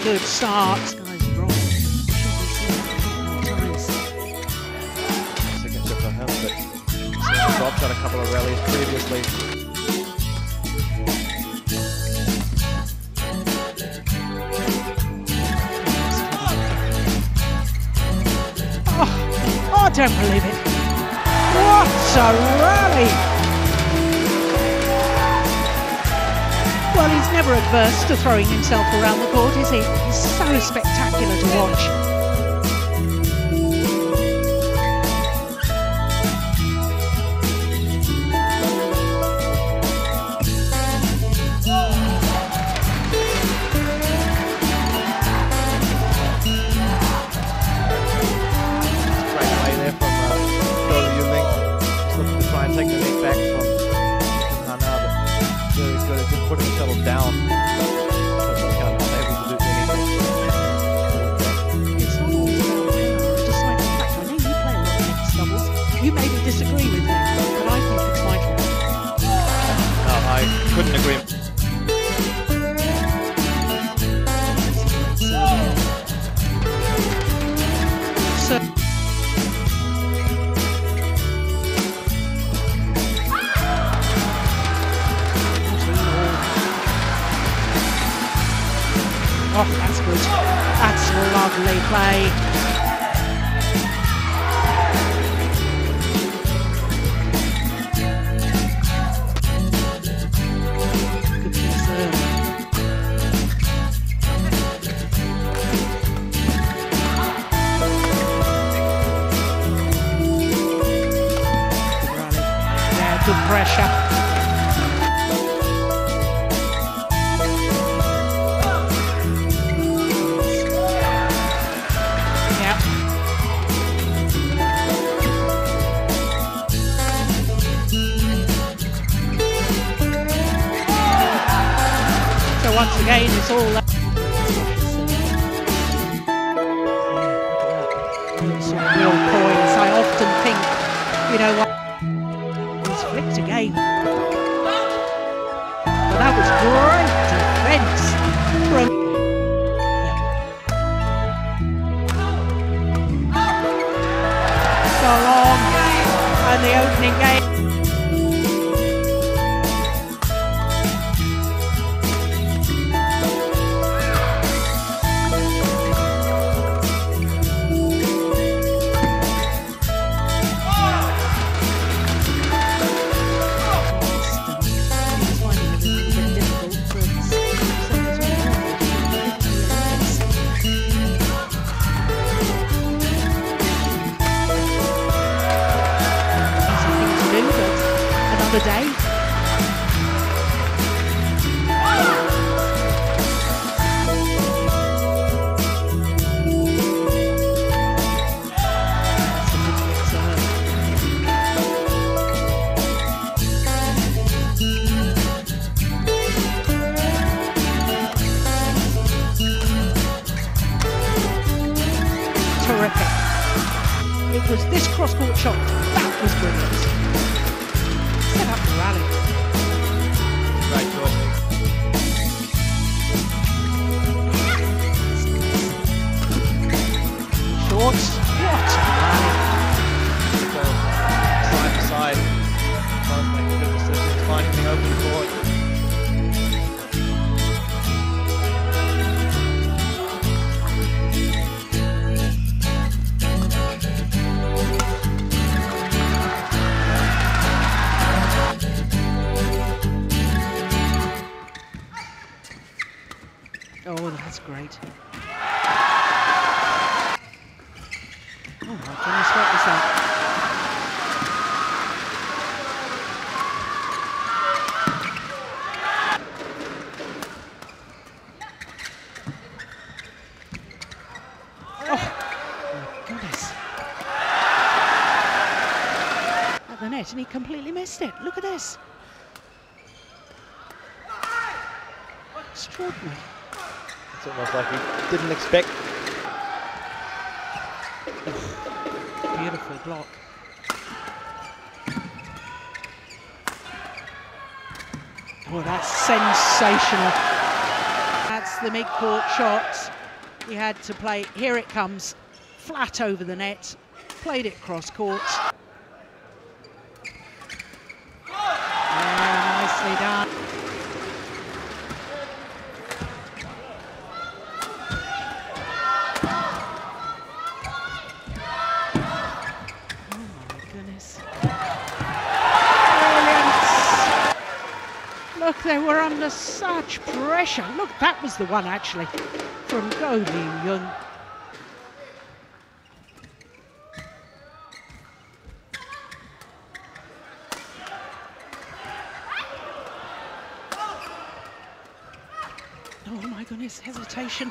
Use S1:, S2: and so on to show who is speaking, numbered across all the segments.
S1: good start. This guy's wrong.
S2: Signature for him, but he's dropped on a couple of rallies previously.
S1: Oh, I don't believe it. What a rally! Well, he's never adverse to throwing himself around the court, is he? He's so spectacular to watch.
S2: Great play there from Goh Liu Ying. Just looking to try and take the net back from Hana, but very good at just putting the shuttle down. So he's kind of unable to do anything.
S1: It's not always about power. I just like the fact, I know you play a lot of mixed doubles. You maybe disagree with me, but I think it's vital.
S2: No, I couldn't agree.
S1: So, oh, that's good. That's lovely play. Good concern. Good rally. Yeah, good pressure. So once again, it's all some real poise. I often think, you know what, he's flicked again. But that was great defence from so long, and the opening game. The day. Terrific. It was this cross-court shot. That was brilliant. Set up the rally.
S2: Great choice.
S1: Shorts. What a rally.
S2: So, side to side. Both making good decisions, finding the open court.
S1: Oh, that's great. Oh my goodness, what was that? Oh my goodness. At the net, and he completely missed it. Look at this. Extraordinary.
S2: It's almost like he didn't expect.
S1: Beautiful block. Oh, that's sensational. That's the mid-court shot. He had to play, here it comes, flat over the net, played it cross-court. Yeah, nicely done. Look, they were under such pressure. Look, that was the one actually from Goh Liu Ying. Oh my goodness, hesitation.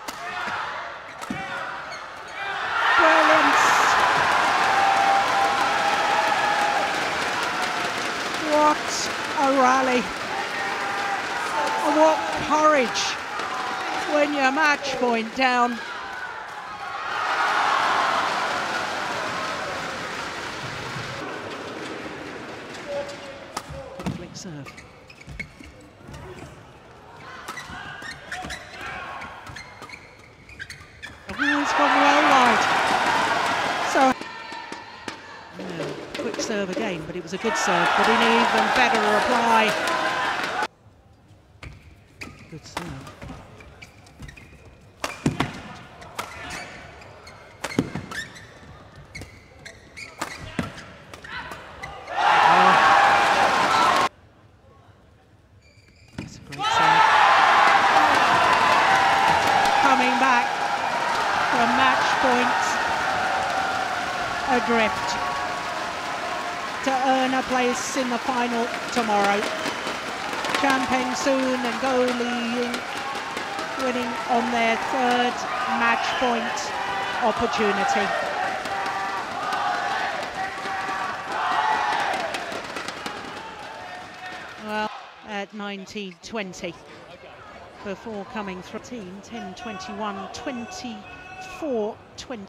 S1: Brilliant. What a rally. And what courage when you're match point down. Good flick serve. Oh, it's gone well wide. So, yeah, quick serve again, but it was a good serve, but an even better reply. Good serve. That's a great serve. Coming back from match point adrift to earn a place in the final tomorrow. Chan Peng Soon and Goh Liu Ying winning on their third match point opportunity. Well, at 19-20 before coming through 10-21, 24-20.